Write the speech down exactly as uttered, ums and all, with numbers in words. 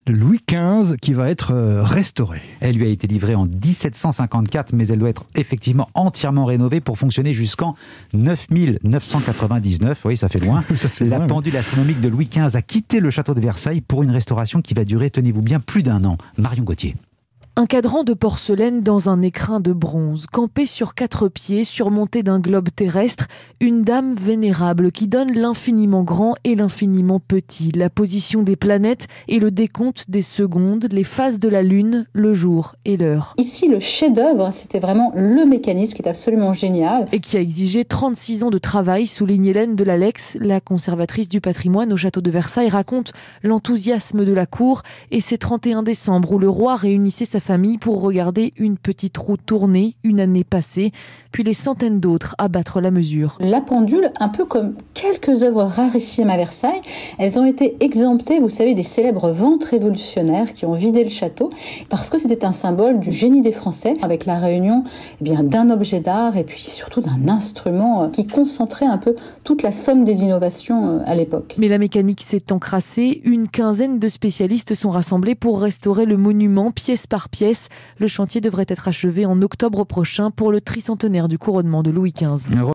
de Louis quinze qui va être euh, restaurée. Elle lui a été livrée en dix-sept cent cinquante-quatre, mais elle doit être effectivement entièrement rénovée pour fonctionner jusqu'en neuf mille neuf cent quatre-vingt-dix-neuf. Oui, ça fait loin. Ça fait La loin, pendule astronomique de Louis quinze a quitté le château de Versailles pour une restauration qui va durer, tenez-vous bien, plus d'un an. Marion Gauthier. Un cadran de porcelaine dans un écrin de bronze, campé sur quatre pieds, surmonté d'un globe terrestre, une dame vénérable qui donne l'infiniment grand et l'infiniment petit, la position des planètes et le décompte des secondes, les phases de la lune, le jour et l'heure. Ici, le chef-d'œuvre, c'était vraiment le mécanisme qui est absolument génial. Et qui a exigé trente-six ans de travail, souligne Hélène Delalex, la conservatrice du patrimoine au château de Versailles, raconte l'enthousiasme de la cour et ces trente et un décembre où le roi réunissait sa famille pour regarder une petite roue tourner une année passée, puis les centaines d'autres à battre la mesure. La pendule, un peu comme quelques œuvres rarissimes à Versailles, elles ont été exemptées, vous savez, des célèbres ventes révolutionnaires qui ont vidé le château, parce que c'était un symbole du génie des Français, avec la réunion eh bien, d'un objet d'art et puis surtout d'un instrument qui concentrait un peu toute la somme des innovations à l'époque. Mais la mécanique s'est encrassée, une quinzaine de spécialistes sont rassemblés pour restaurer le monument pièce par pièce. Le chantier devrait être achevé en octobre prochain pour le tricentenaire du couronnement de Louis quinze.